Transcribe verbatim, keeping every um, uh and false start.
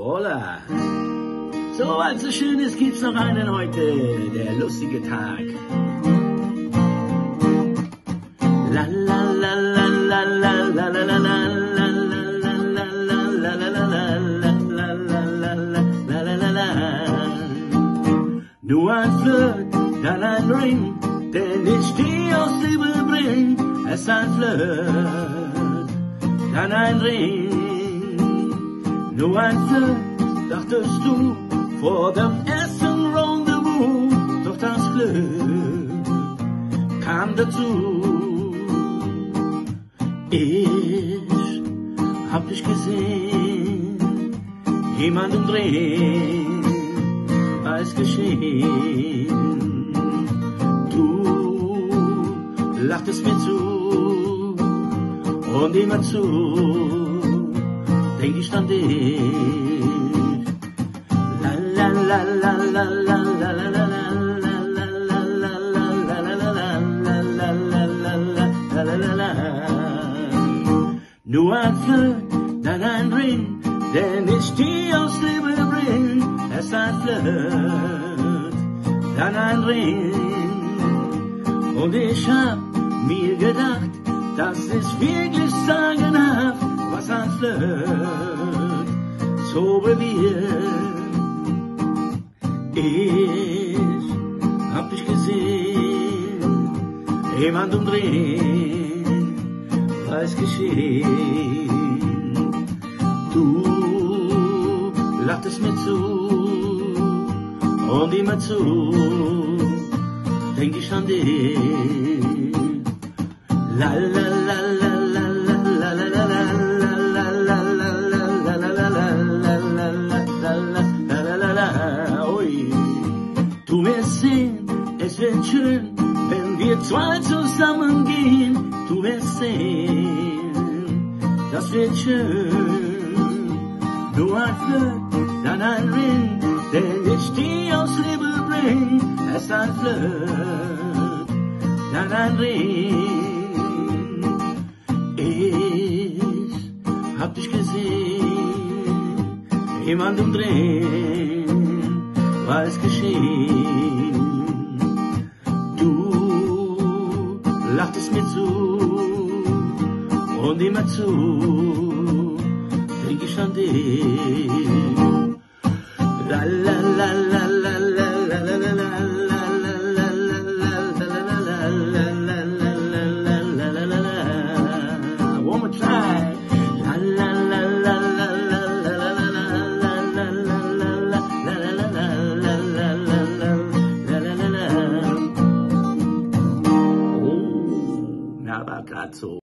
Hola. So, als es schön ist, gibt's noch einen heute, der lustige Tag. La la la la la la la la la la la la la la la la. Nur ein Flirt, dann ein Ring, der nicht die aus Liebe bringt. Es ist ein Flirt, dann ein Ring. Nur ein Flirt, dachtest du, vor dem ersten Rendezvous. Doch das Glück kam dazu. Ich hab dich gesehen, jemand umdrehen, weiß geschehen. Du lachtest mir zu und immer zu, denk ich an dich. La la la la la la la la la la. Nur ein Flirt, dann ein Ring, der nicht die aus Liebe bringt. Es ist ein Flirt, dann ein Ring. Und ich hab mir gedacht, das ist wirklich sagenhaft, was ein Flirt so bewirkt. Ich hab dich gesehen, jemand umdrehen, weiß geschehen. Du lachtest mir zu und immer zu, denk ich an dich. La la la la la la la la la la la la la la la. Ui, du wirst sehen, es wird schön, wenn wir zwei zusammen gehen. Du wirst sehen, das wird schön. Nur ein Flirt, dann ein Ring, der nicht die aus Liebe bringt. Es ist ein Flirt, dann ein Ring. Ich hab dich gesehen, jemand umdrehen, weiß geschehen. Du lachtest mir zu und immer zu, denk ich an dich. La la la la la la la la la la. One more time. La la la la la la la la la la la la. Oh, na, war grad so.